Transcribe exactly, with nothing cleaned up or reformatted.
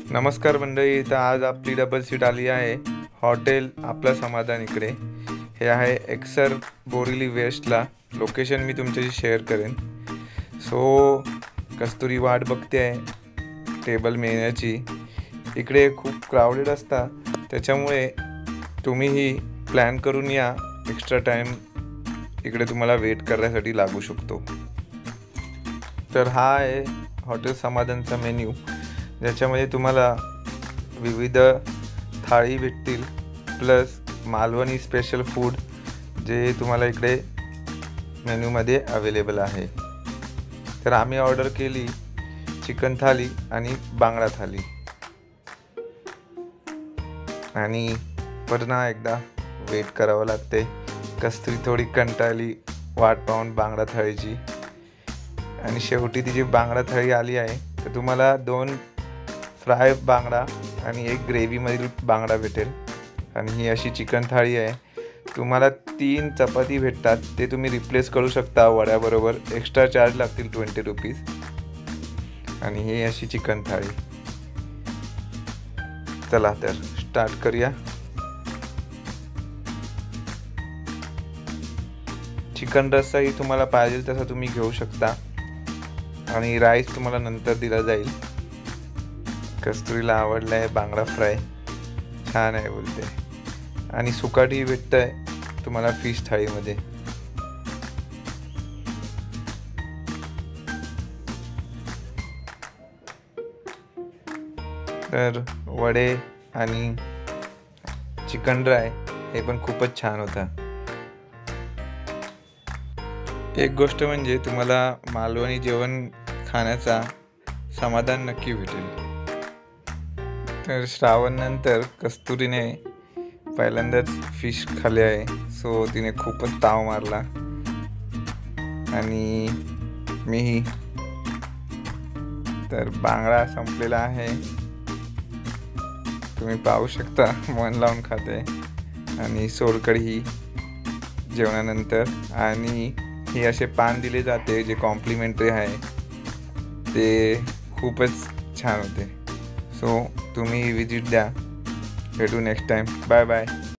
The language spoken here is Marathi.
नमस्कार मंडळी, तर आज आपली डबल सीट आली आहे हॉटेल आपलं समाधान इकडे. हे आहे एक्सर बोरिवली वेस्टला. लोकेशन मी तुमच्याशी शेअर करेन. सो कस्तुरी वाट बघते आहे टेबल मिळण्याची. इकडे खूप क्राऊडेड असता, त्याच्यामुळे तुम्हीही प्लॅन करून या. एक्स्ट्रा टाईम इकडे तुम्हाला वेट करण्यासाठी लागू शकतो. तर हा आहे हॉटेल समाधानचा मेन्यू, ज्याच्यामध्ये तुम्हाला विविध थाळी भेटतील, प्लस मालवणी स्पेशल फूड जे तुम्हाला इकडे मेन्यूमध्ये अवेलेबल आहे. तर आम्ही ऑर्डर केली चिकन थाली आणि बांगडा थाली. आणि पुन्हा एकदा वेट करावं लागते. कस्तुरी थोडी कंटाळली वाट पाहून बांगडा थाळीची. आणि शेवटी ती जी बांगडा थाळी आली आहे, तर तुम्हाला दोन फ्राय बांगडा आणि एक ग्रेव्हीमधील बांगडा भेटेल. आणि ही अशी चिकन थाळी आहे. तुम्हाला तीन चपाती भेटतात, ते तुम्ही रिप्लेस करू शकता वड्याबरोबर. एक्स्ट्रा चार्ज लागतील ट्वेंटी रुपीज. आणि ही अशी चिकन थाळी. चला तर स्टार्ट करूया. चिकन रस्साही तुम्हाला पाहिजे तसा तुम्ही घेऊ शकता. आणि राईस तुम्हाला नंतर दिला जाईल. कस्तुरीला आवडला आहे बांगडा फ्राय, छान आहे बोलते. आणि सुकाटी भेटत आहे तुम्हाला फिश थाळीमध्ये. तर वडे आणि चिकन ड्राय हे पण खूपच छान होता. एक गोष्ट म्हणजे तुम्हाला मालवणी जेवण खाण्याचा समाधान नक्की भेटेल. तर श्रावण नंतर कस्तुरीने पहिल्यांदाच फिश खाल्ले आहे. सो तिने खूपच ताव मारला आणि मीही. तर बांगडा संपलेला आहे, तुम्ही पाहू शकता. मन लावून खाते. आणि सोलकढी ही जेवणानंतर. आणि हे असे पान दिले जाते जे कॉम्प्लिमेंटरी आहे, ते खूपच छान होते. सो तुम्ही विजिट द्या. भेटू नेक्स्ट टाइम. Bye bye.